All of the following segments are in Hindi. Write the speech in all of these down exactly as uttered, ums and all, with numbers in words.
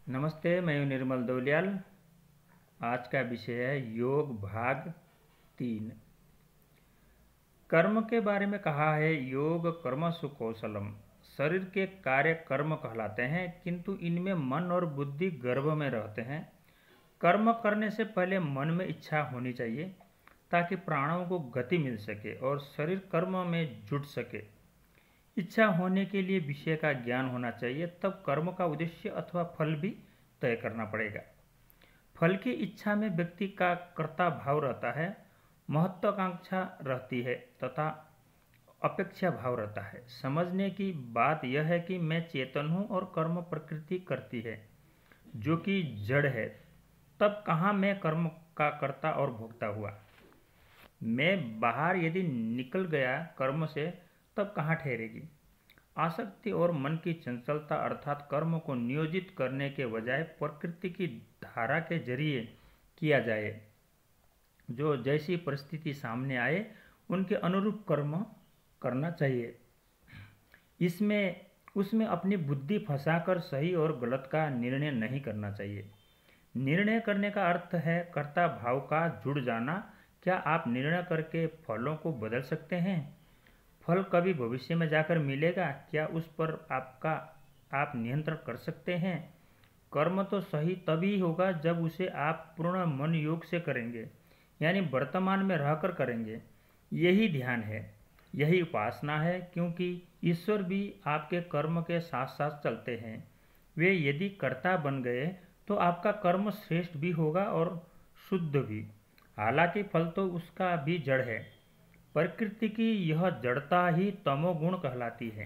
नमस्ते, मैं हूं निर्मल दौलियाल। आज का विषय है योग भाग तीन। कर्म के बारे में कहा है, योग कर्मसु कौशलम। शरीर के कार्य कर्म कहलाते हैं, किंतु इनमें मन और बुद्धि गर्भ में रहते हैं। कर्म करने से पहले मन में इच्छा होनी चाहिए, ताकि प्राणों को गति मिल सके और शरीर कर्म में जुट सके। इच्छा होने के लिए विषय का ज्ञान होना चाहिए, तब कर्म का उद्देश्य अथवा फल भी तय करना पड़ेगा। फल की इच्छा में व्यक्ति का कर्ता भाव रहता है, महत्वाकांक्षा रहती है तथा अपेक्षा भाव रहता है। समझने की बात यह है कि मैं चेतन हूँ और कर्म प्रकृति करती है, जो कि जड़ है। तब कहाँ मैं कर्म का कर्ता और भोगता हुआ। मैं बाहर यदि निकल गया कर्म से, तब कहाँ ठहरेगी। आसक्ति और मन की चंचलता अर्थात कर्म को नियोजित करने के बजाय प्रकृति की धारा के जरिए किया जाए। जो जैसी परिस्थिति सामने आए उनके अनुरूप कर्म करना चाहिए। इसमें उसमें अपनी बुद्धि फंसाकर सही और गलत का निर्णय नहीं करना चाहिए। निर्णय करने का अर्थ है कर्ता भाव का जुड़ जाना। क्या आप निर्णय करके फलों को बदल सकते हैं? फल कभी भविष्य में जाकर मिलेगा, क्या उस पर आपका आप नियंत्रण कर सकते हैं? कर्म तो सही तभी होगा जब उसे आप पूर्ण मन योग से करेंगे, यानी वर्तमान में रहकर करेंगे। यही ध्यान है, यही उपासना है, क्योंकि ईश्वर भी आपके कर्म के साथ साथ चलते हैं। वे यदि कर्ता बन गए तो आपका कर्म श्रेष्ठ भी होगा और शुद्ध भी। हालांकि फल तो उसका भी जड़ है। प्रकृति की यह जड़ता ही तमोगुण कहलाती है।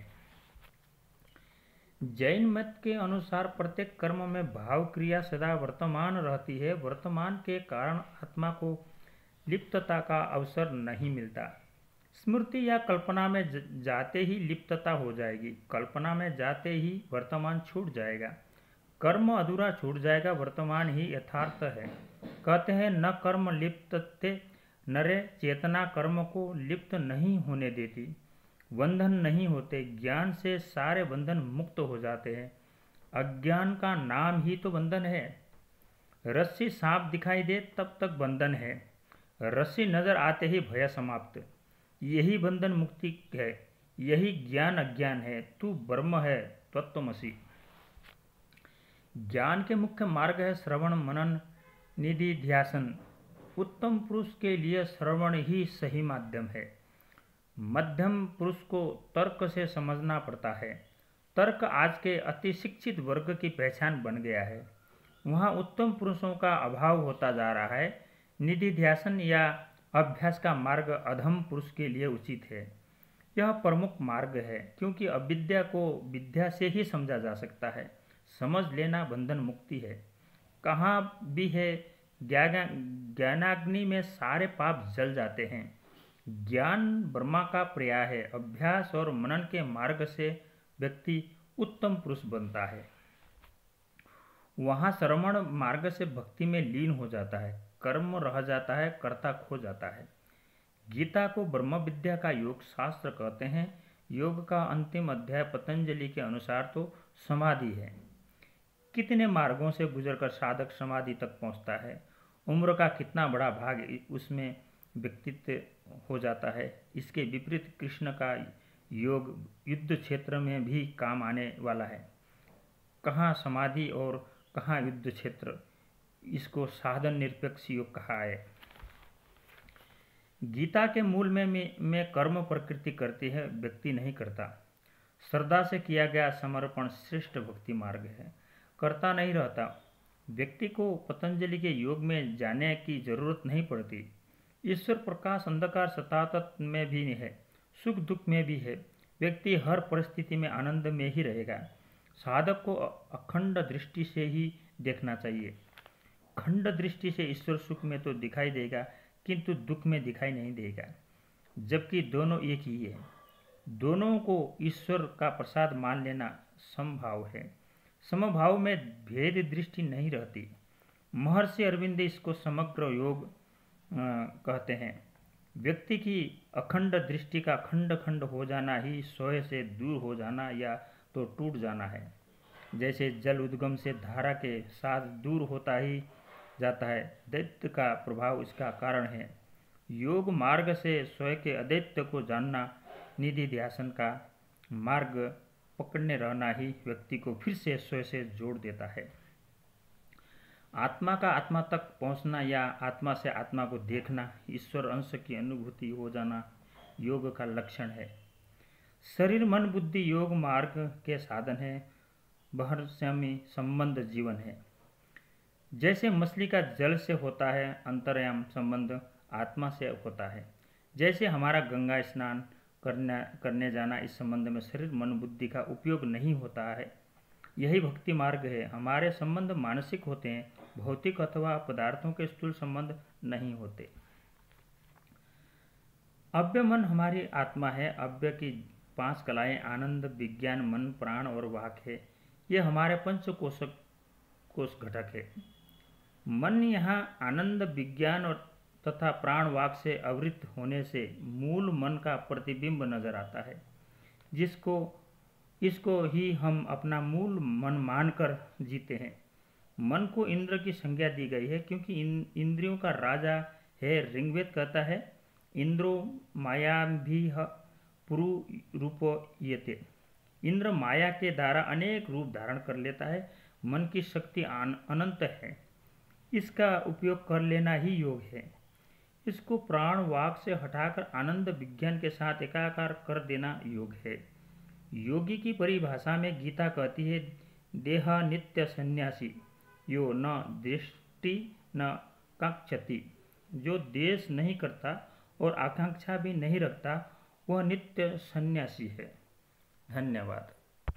जैन मत के अनुसार प्रत्येक कर्म में भाव क्रिया सदा वर्तमान रहती है। वर्तमान के कारण आत्मा को लिप्तता का अवसर नहीं मिलता। स्मृति या कल्पना में जाते ही लिप्तता हो जाएगी, कल्पना में जाते ही वर्तमान छूट जाएगा। कर्म अधूरा छूट जाएगा, वर्तमान ही यथार्थ है। कहते हैं न कर्म लिप्तते नरे, चेतना कर्म को लिप्त नहीं होने देती। बंधन नहीं होते, ज्ञान से सारे बंधन मुक्त हो जाते हैं। अज्ञान का नाम ही तो बंधन है। रस्सी सांप दिखाई दे तब तक बंधन है, रस्सी नजर आते ही भय समाप्त। यही बंधन मुक्ति है, यही ज्ञान अज्ञान है। तू ब्रह्म है, तत्वमसि। ज्ञान के मुख्य मार्ग है श्रवण मनन निधिध्यासन। उत्तम पुरुष के लिए श्रवण ही सही माध्यम है। मध्यम पुरुष को तर्क से समझना पड़ता है। तर्क आज के अति शिक्षित वर्ग की पहचान बन गया है। वहाँ उत्तम पुरुषों का अभाव होता जा रहा है। निधिध्यासन या अभ्यास का मार्ग अधम पुरुष के लिए उचित है। यह प्रमुख मार्ग है, क्योंकि अविद्या को विद्या से ही समझा जा सकता है। समझ लेना बंधन मुक्ति है। कहाँ भी है ज्ञानाग्नि में सारे पाप जल जाते हैं। ज्ञान ब्रह्मा का पर्याय है। अभ्यास और मनन के मार्ग से व्यक्ति उत्तम पुरुष बनता है। वहाँ श्रवण मार्ग से भक्ति में लीन हो जाता है। कर्म रह जाता है, कर्ता खो जाता है। गीता को ब्रह्म विद्या का योग शास्त्र कहते हैं। योग का अंतिम अध्याय पतंजलि के अनुसार तो समाधि है। कितने मार्गों से गुजरकर साधक समाधि तक पहुंचता है। उम्र का कितना बड़ा भाग उसमें व्यक्तित्व हो जाता है। इसके विपरीत कृष्ण का योग युद्ध क्षेत्र में भी काम आने वाला है। कहाँ समाधि और कहाँ युद्ध क्षेत्र, इसको साधन निरपेक्ष योग कहा है। गीता के मूल में, में में कर्म प्रकृति करती है, व्यक्ति नहीं करता। श्रद्धा से किया गया समर्पण श्रेष्ठ भक्ति मार्ग है। कर्ता नहीं रहता। व्यक्ति को पतंजलि के योग में जाने की जरूरत नहीं पड़ती। ईश्वर प्रकाश अंधकार सतातत में भी है, सुख दुख में भी है। व्यक्ति हर परिस्थिति में आनंद में ही रहेगा। साधक को अखंड दृष्टि से ही देखना चाहिए। खंड दृष्टि से ईश्वर सुख में तो दिखाई देगा, किंतु दुख में दिखाई नहीं देगा, जबकि दोनों एक ही है। दोनों को ईश्वर का प्रसाद मान लेना समभाव है। समभाव में भेद दृष्टि नहीं रहती। महर्षि अरविंद इसको समग्र योग कहते हैं। व्यक्ति की अखंड दृष्टि का खंड खंड हो जाना ही स्वयं से दूर हो जाना या तो टूट जाना है। जैसे जल उद्गम से धारा के साथ दूर होता ही जाता है, दैत्य का प्रभाव इसका कारण है। योग मार्ग से स्वयं के अदैत्य को जानना, निधि ध्यान का मार्ग पकड़ने रहना ही व्यक्ति को फिर से स्वयं से जोड़ देता है। आत्मा का आत्मा तक पहुंचना या आत्मा से आत्मा को देखना, ईश्वर अंश की अनुभूति हो जाना योग का लक्षण है। शरीर मन बुद्धि योग मार्ग के साधन है, बहरस्यामी संबंध जीवन है। जैसे मछली का जल से होता है, अंतर्याम संबंध आत्मा से होता है। जैसे हमारा गंगा स्नान करना करने जाना, इस संबंध में शरीर मन बुद्धि का उपयोग नहीं होता है। यही भक्ति मार्ग है। हमारे संबंध मानसिक होते हैं, भौतिक अथवा पदार्थों के स्थूल संबंध नहीं होते। अव्य मन हमारी आत्मा है। अव्य की पांच कलाएं आनंद, विज्ञान, मन, प्राण और वाक है। यह हमारे पंच कोश कोश घटक है। मन यहाँ आनंद, विज्ञान और तथा प्राण वाक से आवृत होने से मूल मन का प्रतिबिंब नजर आता है, जिसको इसको ही हम अपना मूल मन मानकर जीते हैं। मन को इंद्र की संज्ञा दी गई है, क्योंकि इन इंद्रियों का राजा है। ऋग्वेद कहता है, इंद्रो माया भी पुरु रूपो येते। इंद्र माया के द्वारा अनेक रूप धारण कर लेता है। मन की शक्ति अनंत है, इसका उपयोग कर लेना ही योग है। इसको प्राण वाक से हटाकर आनंद विज्ञान के साथ एकाकार कर देना योग है। योगी की परिभाषा में गीता कहती है, देह नित्य सन्यासी यो न दृष्टि न कांक्षति। जो देश नहीं करता और आकांक्षा भी नहीं रखता, वह नित्य सन्यासी है। धन्यवाद।